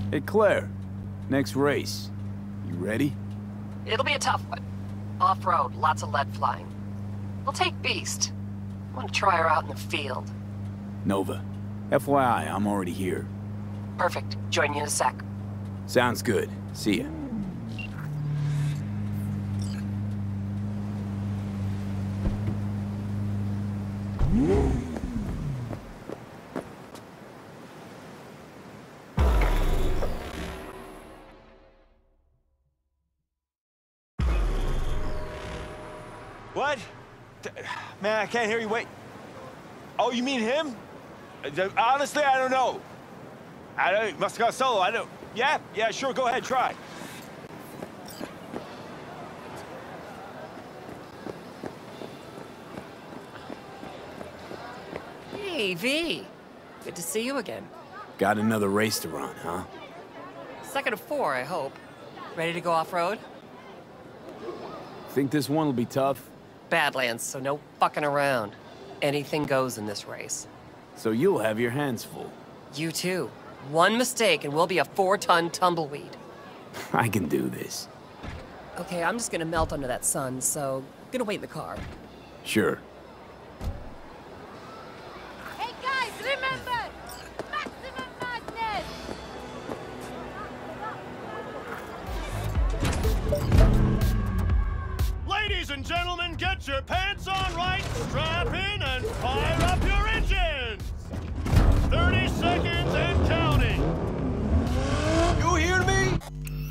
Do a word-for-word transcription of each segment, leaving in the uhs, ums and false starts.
Hey, Claire. Next race. You ready? It'll be a tough one. Off-road, lots of lead flying. We'll take Beast. I want to try her out in the field. Nova. F Y I, I'm already here. Perfect. Join you in a sec. Sounds good. See ya. What? Man, I can't hear you. Wait. Oh, you mean him? Honestly, I don't know. I don't. Must have gone solo. I don't. Yeah, yeah, sure. Go ahead, try. Hey, V. Good to see you again. Got another race to run, huh? Second of four, I hope. Ready to go off-road? Think this one will be tough? Badlands, so no fucking around. Anything goes in this race. So you'll have your hands full. You too. One mistake and we'll be a four-ton tumbleweed. I can do this. Okay, I'm just gonna melt under that sun, so gonna wait in the car. Sure. Hey guys, remember! Maximum madness! Ladies and gentlemen, get your pants on right, strap in, and fire up your engines! thirty seconds and counting! You hear me?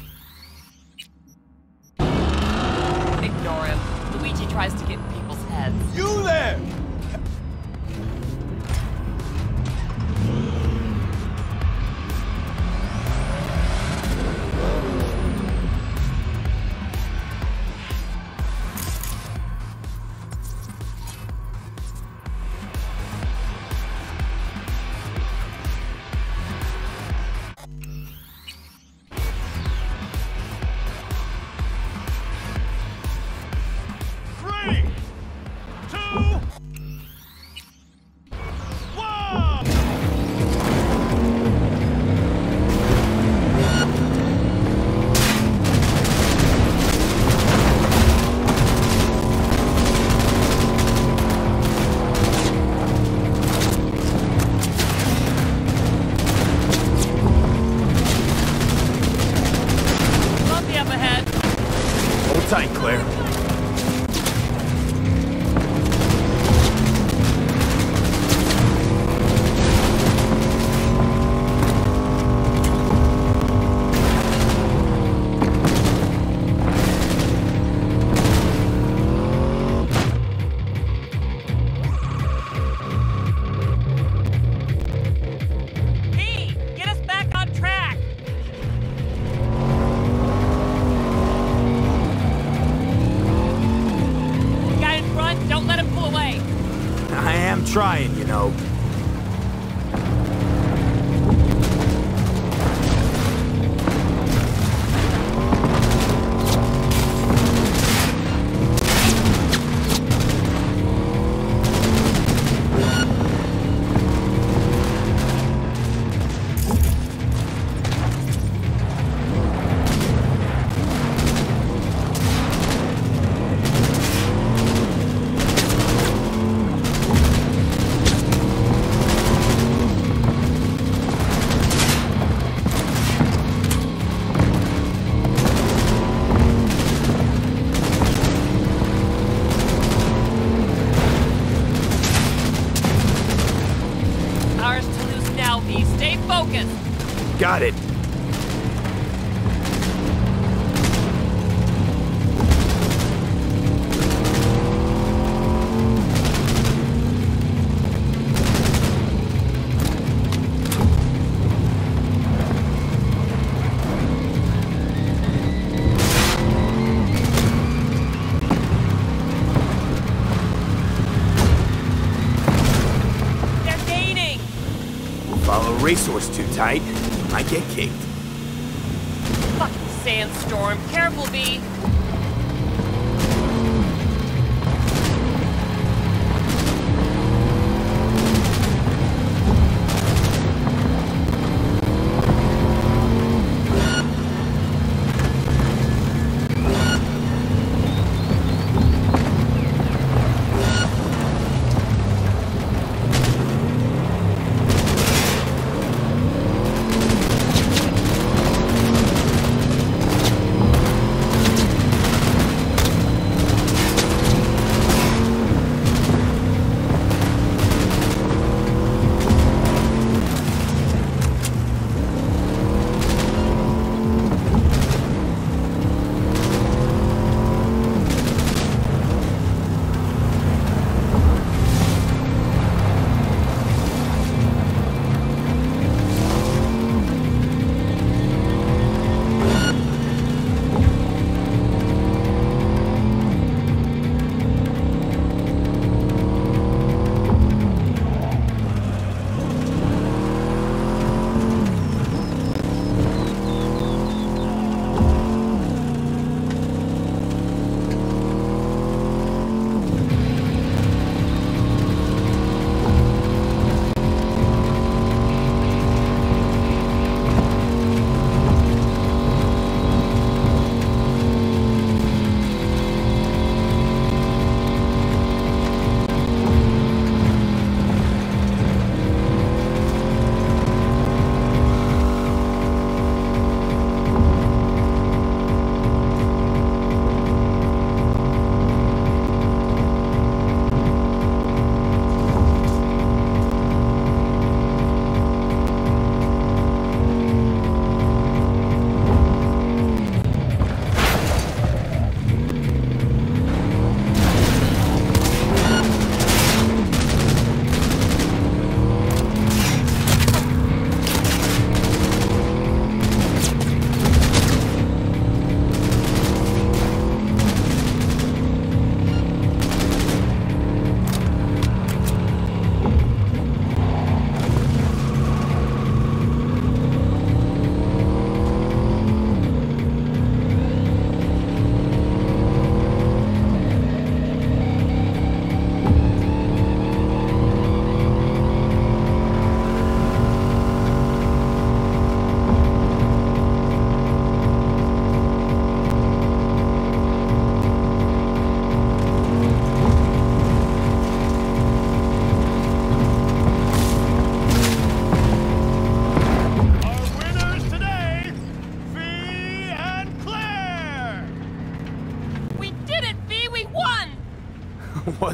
Ignore him. Luigi tries to get in people's heads. You there! Three, two, one! Bumpy up ahead. Hold tight, Claire. P, get us back on track. Guy in front, don't let him pull away. I am trying, you know. Ours to lose now, V. Stay focused. Got it. They're gaining. Follow racehorse too tight. Might get kicked. Fucking sandstorm. Careful, V.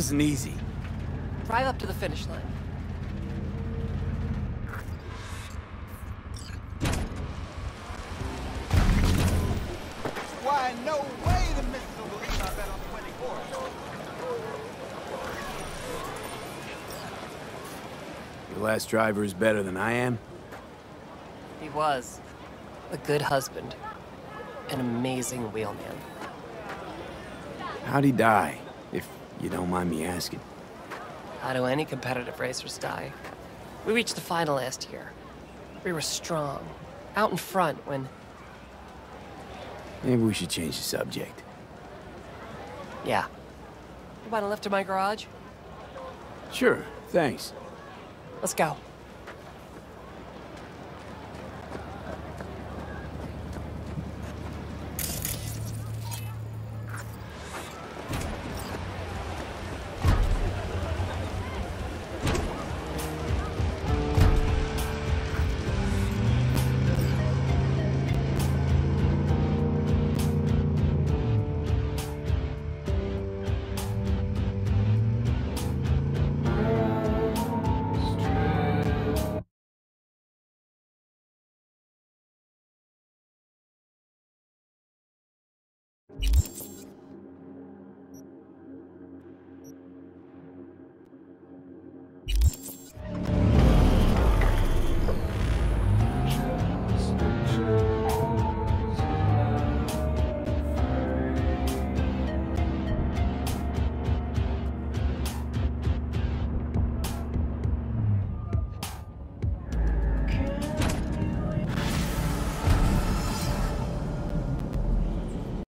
wasn't easy. Drive up to the finish line. Why, no way the missus will believe I bet on twenty-four. Your last driver is better than I am? He was. A good husband. An amazing wheelman. How'd he die, if you don't mind me asking? How do any competitive racers die? We reached the final last year. We were strong, out in front when... Maybe we should change the subject. Yeah. You want a lift to my garage? Sure, thanks. Let's go.